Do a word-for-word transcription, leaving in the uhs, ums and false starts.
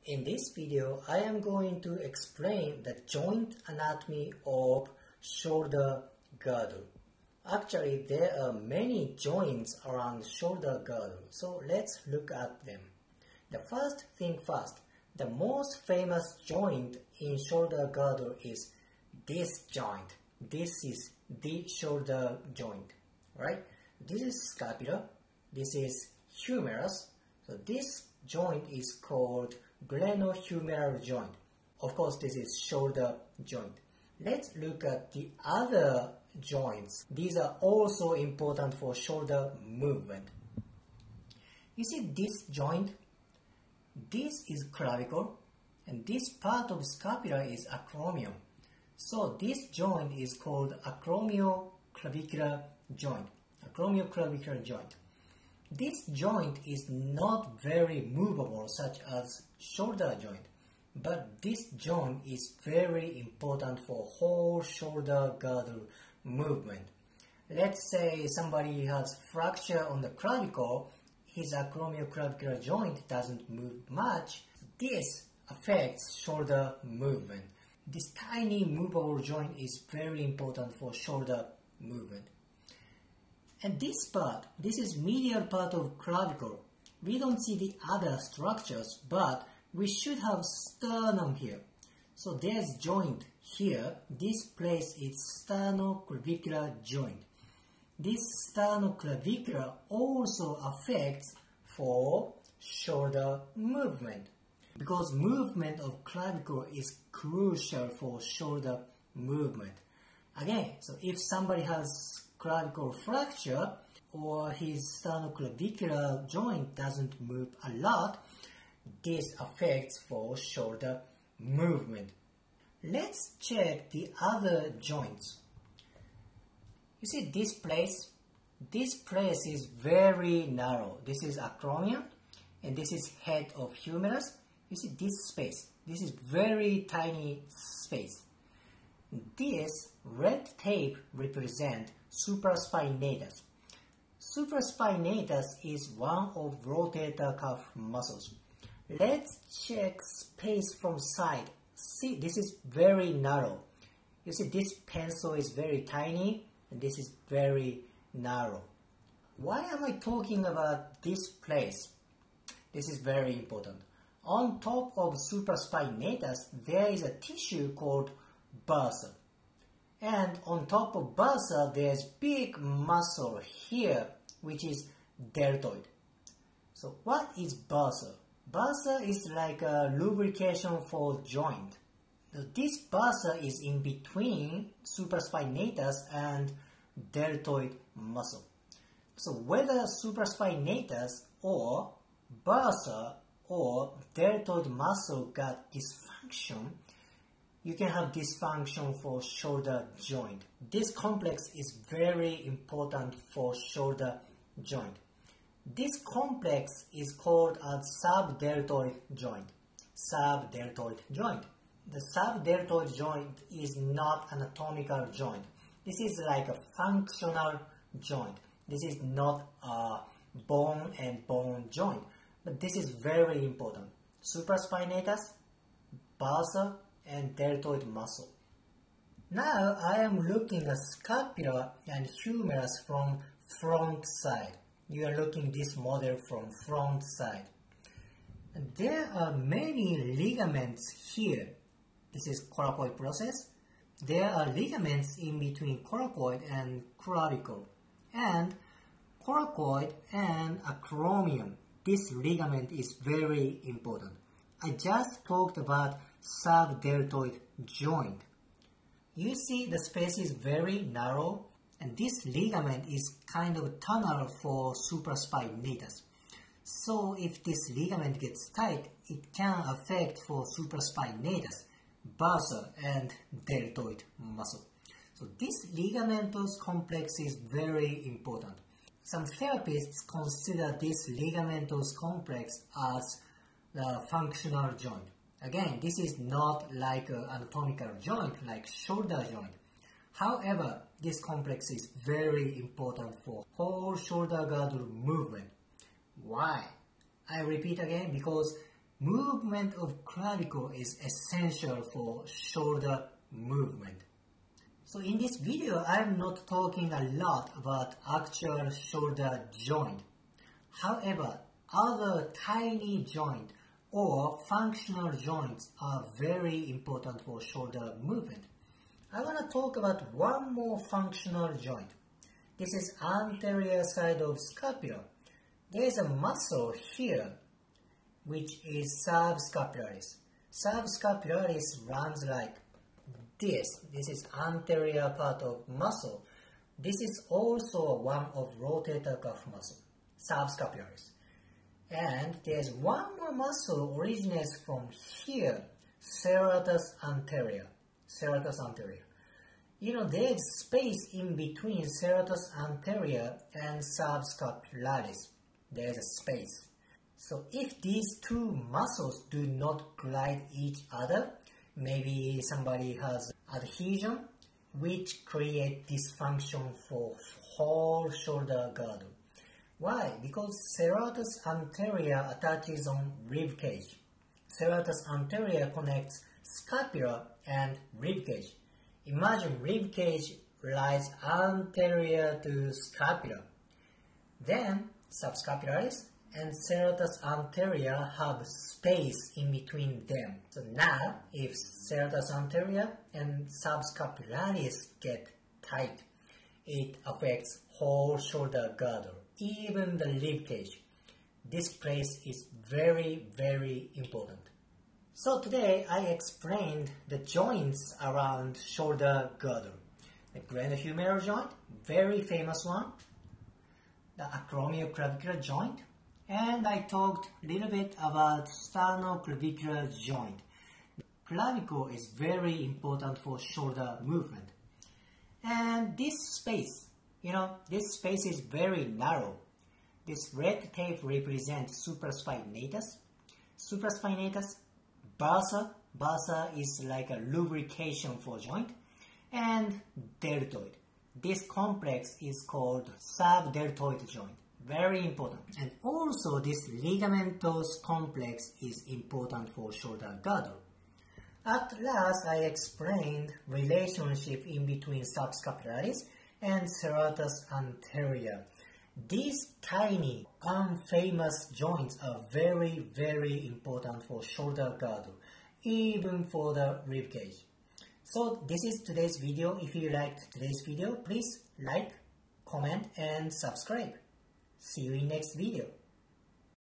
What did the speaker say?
In this video, I am going to explain the joint anatomy of shoulder girdle. Actually, there are many joints around shoulder girdle, so let's look at them. The first thing first, the most famous joint in shoulder girdle is this joint. This is the shoulder joint, right? This is scapula, this is humerus, so this joint is called glenohumeral joint. Of course, this is shoulder joint. Let's look at the other joints. These are also important for shoulder movement. You see this joint? This is clavicle, and this part of scapula is acromion. So this joint is called acromioclavicular joint. Acromioclavicular joint. This joint is not very movable such as shoulder joint, but this joint is very important for whole shoulder girdle movement. Let's say somebody has fracture on the clavicle, his acromioclavicular joint doesn't move much. This affects shoulder movement. This tiny movable joint is very important for shoulder movement. And this part, this is medial part of clavicle. We don't see the other structures, but we should have sternum here. So there's joint here. This place is sternoclavicular joint. This sternoclavicular also affects for shoulder movement, because movement of clavicle is crucial for shoulder movement. Again, so if somebody has clavicle fracture or his sternoclavicular joint doesn't move a lot, this affects for shoulder movement. Let's check the other joints. You see this place? This place is very narrow. This is acromion and this is head of humerus. You see this space? This is very tiny space. This red tape represents supraspinatus. Supraspinatus is one of rotator cuff muscles. Let's check space from side. See, this is very narrow. You see, this pencil is very tiny and this is very narrow. Why am I talking about this place? This is very important. On top of supraspinatus, there is a tissue called bursa. And on top of bursa, there's big muscle here, which is deltoid. So what is bursa? Bursa is like a lubrication for joint. This bursa is in between supraspinatus and deltoid muscle. So whether supraspinatus or bursa or deltoid muscle got dysfunction, you can have dysfunction for shoulder joint. This complex is very important for shoulder joint. This complex is called a subdeltoid joint. Subdeltoid joint. The subdeltoid joint is not an anatomical joint. This is like a functional joint. This is not a bone and bone joint. But this is very important. Supraspinatus, bursa, and deltoid muscle. Now I am looking at scapula and humerus from front side. You are looking this model from front side. And there are many ligaments here. This is coracoid process. There are ligaments in between coracoid and clavicle, and coracoid and acromion. This ligament is very important. I just talked about subdeltoid joint. You see the space is very narrow, and this ligament is kind of tunnel for supraspinatus. So if this ligament gets tight, it can affect for supraspinatus, bursa, and deltoid muscle. So this ligamentous complex is very important. Some therapists consider this ligamentous complex as the functional joint. Again, this is not like an anatomical joint like shoulder joint. However, this complex is very important for whole shoulder girdle movement. Why? I repeat again, because movement of clavicle is essential for shoulder movement. So in this video, I am not talking a lot about actual shoulder joint. However, other tiny joint or functional joints are very important for shoulder movement. I want to talk about one more functional joint. This is anterior side of scapula. There is a muscle here which is subscapularis. Subscapularis runs like this. This is anterior part of muscle. This is also one of rotator cuff muscle, subscapularis. And there's one more muscle originates from here, serratus anterior. Serratus anterior. You know, there's space in between serratus anterior and subscapularis. There's a space. So if these two muscles do not glide each other, maybe somebody has adhesion, which create dysfunction for whole shoulder girdle. Why? Because serratus anterior attaches on rib cage. Serratus anterior connects scapula and rib cage. Imagine rib cage lies anterior to scapula. Then subscapularis and serratus anterior have space in between them. So now, if serratus anterior and subscapularis get tight, it affects whole shoulder girdle, even the rib cage. This place is very, very important. So today I explained the joints around shoulder girdle. The glenohumeral joint, very famous one. The acromioclavicular joint. And I talked a little bit about sternoclavicular joint. Clavicle is very important for shoulder movement. And this space, you know, this space is very narrow. This red tape represents supraspinatus. Supraspinatus, bursa. Bursa is like a lubrication for joint. And deltoid. This complex is called subdeltoid joint. Very important. And also this ligamentous complex is important for shoulder girdle. At last, I explained relationship in between subscapularis and serratus anterior. These tiny, unfamous joints are very, very important for shoulder girdle, even for the rib cage. So this is today's video. If you liked today's video, please like, comment, and subscribe. See you in next video.